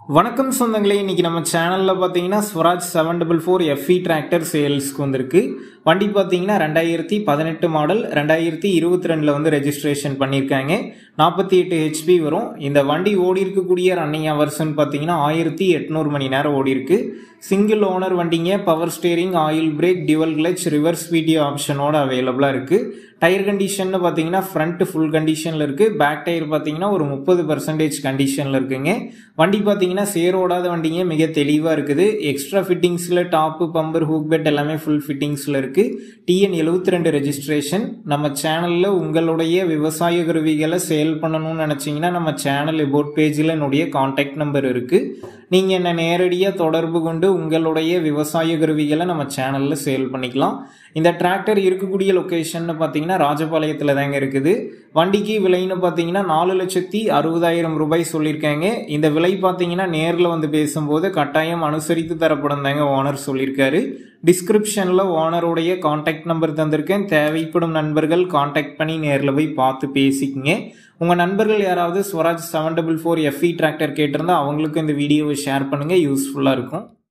வணக்கம் சொந்தங்களே, இன்னைக்கு நம்ம சேனல்ல பாத்தீங்கன்னா ஸ்வராஜ் 744 FE டிராக்டர் சேல்ஸ்க்கு வந்திருக்கு. வண்டி பாத்தீங்கன்னா 2018 மாடல் 2022ல வந்து ரெஜிஸ்ட்ரேஷன் பண்ணிருக்காங்க. 48 HP வரும். இந்த வண்டி ஓடி இருக்கக்கூடிய ரன்னிங் ஹவர்ஸ்னு பாத்தீங்கன்னா 1800 மணி நேரம் ஓடி இருக்கு. சிங்கிள் ஓனர் வண்டிங்க. Power steering, oil brake, dual clutch, reverse video ஆப்ஷனோட அவைலபிளா இருக்கு. டயர் கண்டிஷன் பாத்தீங்கன்னா ஃப்ரண்ட் ஃபுல் கண்டிஷன்ல இருக்கு. பேக் டயர் பாத்தீங்கன்னா ஒரு 30% கண்டிஷன்ல இருக்குங்க. வண்டி பாத்தீங்கன்னா சேரோடாத வண்டிங்க, மிக தெளிவா இருக்குது. எக்ஸ்ட்ரா ஃபிட்டிங்ஸ்ல டாப், பம்பர், ஹூக் பெட் எல்லாமே ஃபுல் ஃபிட்டிங்ஸ்ல இருக்கு. TN 72 registration. நம்ம சேனல்ல உங்களுடைய விவசாய கருவிகளை சேல் பண்ணணும்னு நினைச்சீங்கன்னா நம்ம சேனல் அபவுட் பேஜ்ல என்னுடைய கான்டாக்ட் நம்பர் இருக்கு. நீங்க என்ன நேரடியா தொடர்பு கொண்டு உங்களுடைய விவசாய கருவிகளை நம்ம சேனல்ல சேல் பண்ணிக்கலாம். இந்த டிராக்டர் இருக்கக்கூடிய லொகேஷன் பாத்தீங்கன்னா ராஜபாளையத்துல தாங்க இருக்குது. வண்டிக்கு விலைன்னு பாத்தீங்கன்னா 4,60,000 ரூபாய் சொல்லியிருக்காங்க. இந்த விலை பாத்தீங்கன்னா நேர்ல வந்து பேசும்போது கட்டாயம் அனுசரித்து தரப்படும் தாங்க ஓனர் சொல்லியிருக்காரு. டிஸ்கிரிப்ஷன்ல ஓனருடைய கான்டாக்ட் நம்பர் தந்திருக்கேன். தேவைப்படும் நண்பர்கள் கான்டாக்ட் பண்ணி நேர்ல போய் பார்த்து பேசிக்கங்க. உங்க நண்பர்கள் யாராவது ஸ்வராஜ் 744 FE டிராக்டர் கேட்டிருந்தா அவங்களுக்கு இந்த வீடியோவை ஷேர் பண்ணுங்க, யூஸ்ஃபுல்லா இருக்கும்.